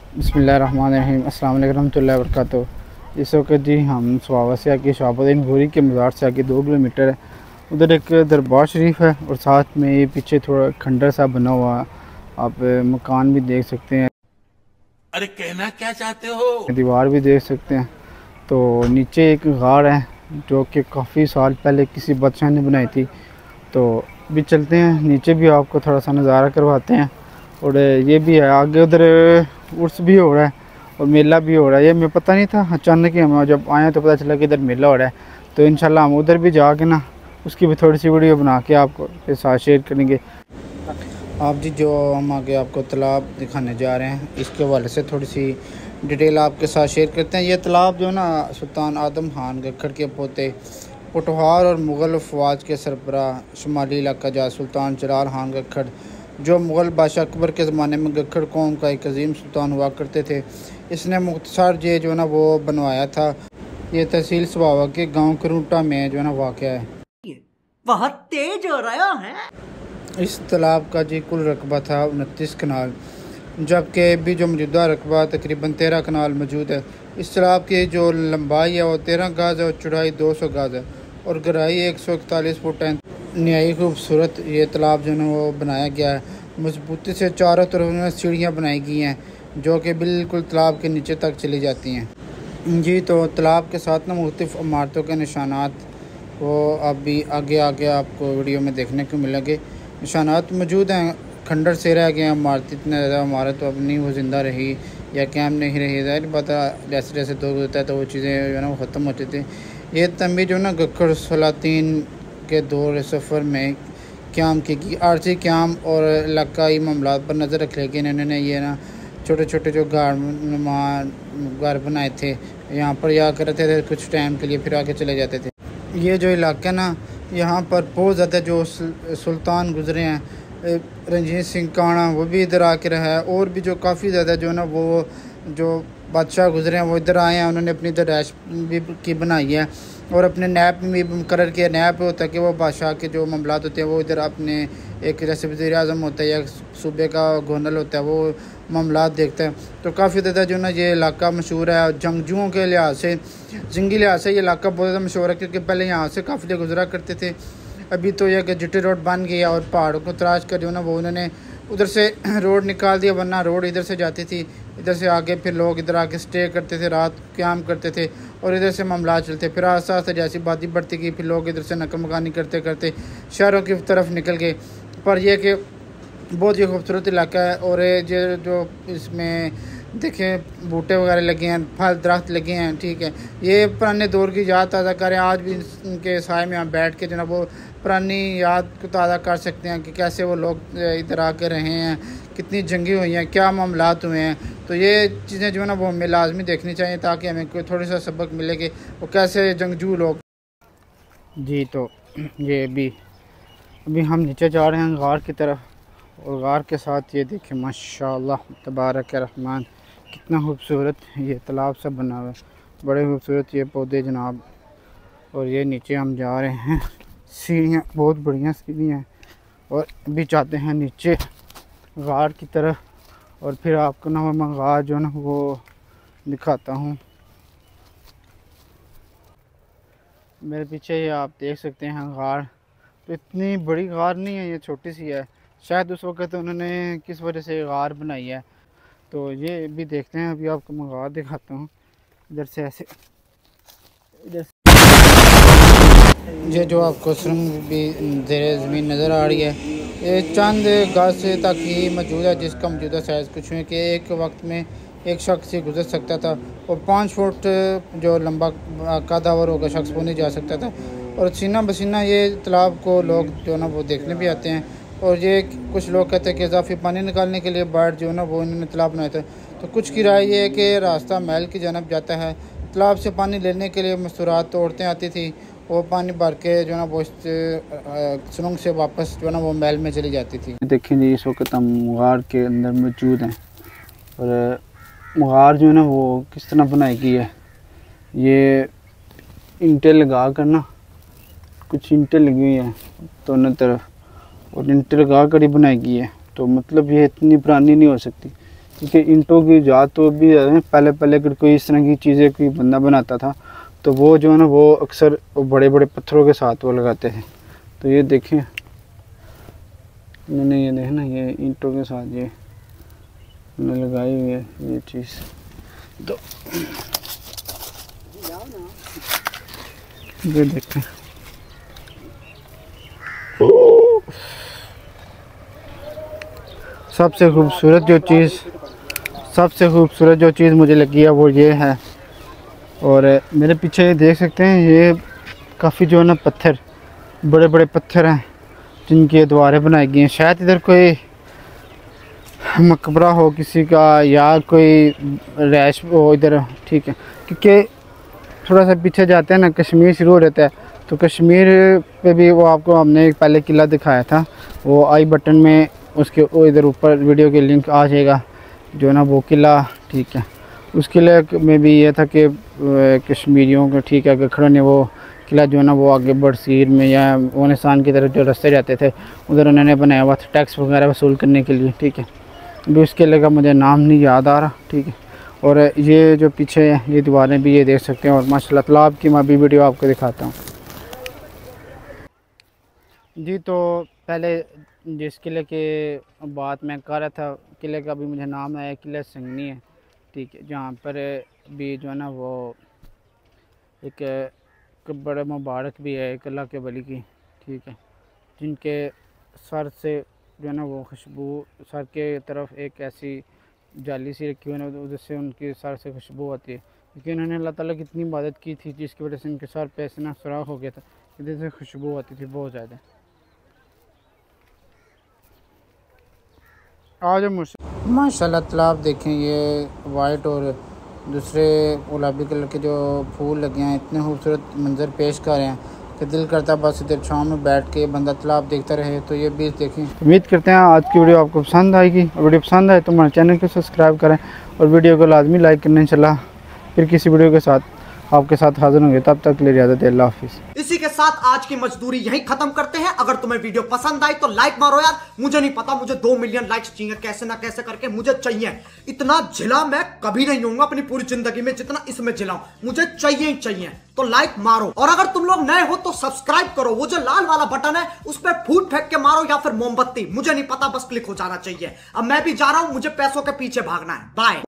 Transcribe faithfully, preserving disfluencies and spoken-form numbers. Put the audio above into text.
बिस्मिल्लाहिर्रहमानिर्रहीम। अस्सलाम वालेकुम रहमतुल्लाहि व बरकातुहू। इस वक्त जी हम स्वावासिया की शहाबुद्दीन भूरी के मज़ार से आगे दो किलोमीटर है, उधर एक दरबार शरीफ है और साथ में ये पीछे थोड़ा खंडर सा बना हुआ है। आप मकान भी देख सकते हैं। अरे कहना क्या चाहते हो? दीवार भी देख सकते हैं। तो नीचे एक गार है जो कि काफ़ी साल पहले किसी बादशाह ने बनाई थी। तो भी चलते हैं नीचे, भी आपको थोड़ा सा नज़ारा करवाते हैं। और ये भी है आगे, उधर उर्स भी हो रहा है और मेला भी हो रहा है। ये मैं पता नहीं था, अचानक ही हम जब आए तो पता चला कि इधर मेला हो रहा है। तो इंशाल्लाह हम उधर भी जाके ना उसकी भी थोड़ी सी वीडियो बना के आपको के साथ शेयर करेंगे। आप जी जो हम आगे आपको तालाब दिखाने जा रहे हैं, इसके हवाले से थोड़ी सी डिटेल आपके साथ शेयर करते हैं। ये तालाब जो ना सुल्तान आदम खान गखड़ के पोते पटवार और मुग़ल फ़वाज के सरबरा शुमाली इलाका जा सुल्तान जलाल खान गखड़, जो मुग़ल बादशाह अकबर के ज़माने में गखड़ कौम का एक अजीम सुल्तान हुआ करते थे, इसने मुख्तसर ये जो ना वो बनवाया था। ये तहसील सवावा के गांव करूटा में जो ना वाक़या है। बहुत तेज हो रहा है। इस तालाब का जी कुल रकबा था उनतीस कनाल, जबकि अभी जो मौजूदा रकबा तकरीबन तेरह कनाल मौजूद है। इस तालाब की जो लंबाई है वो तेरह गाज है और चौड़ाई दो सौ गाज है और गहराई एक सौ इकतालीस फुट है। नहायत खूबसूरत ये तालाब जो है वो बनाया गया है। मजबूती से चारों तरफ में सीढ़ियाँ बनाई गई हैं जो कि बिल्कुल तालाब के नीचे तक चली जाती हैं जी। तो तालाब के साथ ना मुख्तलिफ इमारतों के निशानात वो अभी आगे आगे आपको वीडियो में देखने को मिलेंगे। निशानात मौजूद हैं, खंडर से रह गए हैं इमारत। इतने ज़्यादा इमारत तो अब नहीं वो ज़िंदा रही या कैम नहीं रही। ज़ाहिर बात है जैसे जैसे दौर होता है तो वो चीज़ें जो है ना वो ख़त्म होती थी। ये तंबी जो ना गखड़ सलातीन के दौर सफ़र में क़याम की आरसी क़याम और इलाकाई मामलात पर नज़र रख लेके इन्होंने ये ना छोटे छोटे जो घर घर बनाए थे, यहाँ पर या करते थे कुछ टाइम के लिए, फिर आगे चले जाते थे। ये जो इलाका ना यहाँ पर बहुत ज़्यादा जो सुल्तान गुज़रे हैं, रंजीत सिंह काणा वो भी इधर आके रहा है, और भी जो काफ़ी ज़्यादा जो ना वो जो बादशाह गुज़रे हैं वो इधर आए हैं। उन्होंने अपनी इधर रैश भी की बनाई है और अपने नैब में भी मुकर्रर किया। नैब होता है कि वो बादशाह के जो मामलात होते हैं वो इधर अपने एक जैसे वज़ीर आज़म होता है या सूबे का गवर्नर होता है वो मामलात देखता है। तो काफ़ी ज़्यादा जो ना ये इलाका मशहूर है जंगजुओं के लिहाज से, जंगी लिहाज से ये इलाका बहुत ज़्यादा मशहूर है, क्योंकि पहले यहाँ से काफ़ी गुजरा करते थे। अभी तो यह कि जिटी रोड बन गया और पहाड़ों को तराश कर जो ना वो उन्होंने उधर से रोड निकाल दिया, वरना रोड इधर से जाती थी। इधर से आगे फिर लोग इधर आके स्टे करते थे, रात क़याम करते थे और इधर से मामला चलते। फिर आस्ता आस्ता जैसी आबादी बढ़ती गई फिर लोग इधर से नकल मकानी करते करते शहरों की तरफ निकल गए। पर यह कि बहुत ही खूबसूरत इलाका है और ये जो इसमें देखें बूटे वगैरह लगे हैं, फल दरख्त लगे हैं, ठीक है। ये पुराने दौर की याद ताज़ा करें। आज भी इनके साए में यहाँ बैठ के जो ना वो पुरानी याद को ताज़ा कर सकते हैं कि कैसे वो लोग इधर आकर रहे हैं, कितनी जंगी हुई हैं, क्या मामलात हुए हैं। तो ये चीज़ें जो है ना वो हमें लाजमी देखनी चाहिए ताकि हमें कोई थोड़ा सा सबक मिले कि वो कैसे जंगजू लोग जी। तो ये अभी अभी हम नीचे जा रहे हैं गार की तरफ, और गार के साथ ये देखें माशाल्लाह तबारक रहमान कितना खूबसूरत ये तालाब सब बना हुआ है, बड़े खूबसूरत ये पौधे जनाब। और ये नीचे हम जा रहे हैं, सीढ़ियाँ बहुत बढ़िया सीढ़ियाँ हैं और अभी जाते हैं नीचे गार की तरफ और फिर आपको ना मैं गार जो ना वो दिखाता हूँ। मेरे पीछे ये आप देख सकते हैं गार। तो इतनी बड़ी गार नहीं है, ये छोटी सी है। शायद उस वक़्त उन्होंने किस वजह से गार बनाई है। तो ये भी देखते हैं, अभी आपको मैं गार दिखाता हूँ। इधर से ऐसे इधर ये जो आपको सुरंग भी ज़ेरे ज़मीन नज़र आ रही है, ये चंद गाज तक ही मौजूद है, जिसका मौजूदा साइज़ कुछ है कि एक वक्त में एक शख्स ही गुजर सकता था और पाँच फुट जो लंबा कदावर होगा शख्स वो नहीं जा सकता था। और सीना बसीना ये तालाब को लोग जो ना वो देखने भी आते हैं। और ये कुछ लोग कहते हैं कि इजाफी पानी निकालने के लिए बाढ़ जो ना वो इन्होंने तालाब बनाया था। तो कुछ की राय ये है कि रास्ता महल की जानब जाता है, तालाब से पानी लेने के लिए मस्तूरात औरतें आती थी, वो पानी भर के जो ना वो सुरंग से वापस जो ना वो महल में चली जाती थी। देखें जी इस वक्त हम गार के अंदर मौजूद हैं और गार जो है ना वो किस तरह बनाई गई है। ये ईंटें लगा कर ना, कुछ ईंटें लगी हुई हैं दोनों तरफ और ईंटें लगा कर ही बनाई गई है। तो मतलब ये इतनी पुरानी नहीं हो सकती, क्योंकि ईंटों की जात तो भी पहले पहले अगर कोई इस तरह की चीज़ें कोई बंदा बनाता था तो वो जो है ना वो अक्सर बड़े बड़े पत्थरों के साथ वो लगाते हैं। तो ये देखें मैंने ये देखना ये ईंटों के साथ ये मैंने लगाई हुई है ये चीज़। तो ये देखें सबसे खूबसूरत जो चीज़ सबसे खूबसूरत जो चीज़ मुझे लगी है वो ये है। और मेरे पीछे ये देख सकते हैं ये काफ़ी जो है ना पत्थर बड़े बड़े पत्थर हैं जिनकी द्वारें बनाई गई हैं। शायद इधर कोई मकबरा हो किसी का या कोई रैश हो इधर, ठीक है। क्योंकि थोड़ा सा पीछे जाते हैं ना कश्मीर शुरू हो जाता है तो कश्मीर पे भी वो आपको हमने एक पहले किला दिखाया था, वो आई बटन में उसके वो इधर ऊपर वीडियो के लिंक आ जाएगा जो है ना वो किला, ठीक है। उस किले में भी ये था कि कश्मीरियों का, ठीक है, गखड़ों ने वो किला जो है ना वो आगे बरसीर में या अफगानिस्तान की तरफ जो रास्ते जाते थे उधर उन्होंने बनाया हुआ था टैक्स वगैरह वसूल करने के लिए, ठीक है। अभी उस किले का मुझे नाम नहीं याद आ रहा, ठीक है। और ये जो पीछे है ये दीवारें भी ये देख सकते हैं। और माशाल्लाह तालाब की मैं अभी वीडियो आपको दिखाता हूँ जी। तो पहले जिस किले के बात मैं कर रहा था किले का भी मुझे नाम है किला संगनी है, ठीक है, जहाँ पर भी जो है ना वो एक बड़ा मुबारक भी है एक अल्लाह के वली की, ठीक है, जिनके सर से जो है ना वो खुशबू सर के तरफ एक ऐसी जाली सी रखी हुई है उधर से उनकी सर से खुशबू आती है। क्योंकि उन्होंने अल्लाह ताला की इतनी इबादत की थी जिसकी वजह से उनके सर पे ऐसे ना सुराख हो गया था, इधर से खुशबू आती थी बहुत ज़्यादा। आज माशाल्लाह तालाब देखें ये वाइट और दूसरे गुलाबी कलर के जो फूल लगे हैं इतने खूबसूरत मंजर पेश कर रहे हैं कि दिल करता बस इधर छाँव में बैठ के बंदा तालाब देखता रहे। तो ये बीच देखें। उम्मीद करते हैं आज की वीडियो आपको पसंद आएगी और वीडियो पसंद आए तो हमारे चैनल को सब्सक्राइब करें और वीडियो को लाजमी लाइक करना। इंशाल्लाह फिर किसी वीडियो के साथ आपके साथ हाजिर होंगे, तब तक के लिए इजाज़त है। अल्लाह हाफिज़। इसी के साथ आज की मजदूरी यहीं खत्म करते हैं। अगर तुम्हें वीडियो पसंद आई तो लाइक मारो यार, मुझे नहीं पता, मुझे दो मिलियन लाइक्स चाहिए कैसे ना कैसे करके, मुझे चाहिए। इतना झिला मैं कभी नहीं होऊंगा अपनी पूरी जिंदगी में जितना इसमें झिलाऊं, मुझे चाहिए ही चाहिए। तो लाइक मारो और अगर तुम लोग नए हो तो सब्सक्राइब करो, वो जो लाल वाला बटन है उस पर फूट फेंक के मारो या फिर मोमबत्ती, मुझे नहीं पता, बस क्लिक हो जाना चाहिए। अब मैं भी जा रहा हूं, मुझे पैसों के पीछे भागना है। बाय।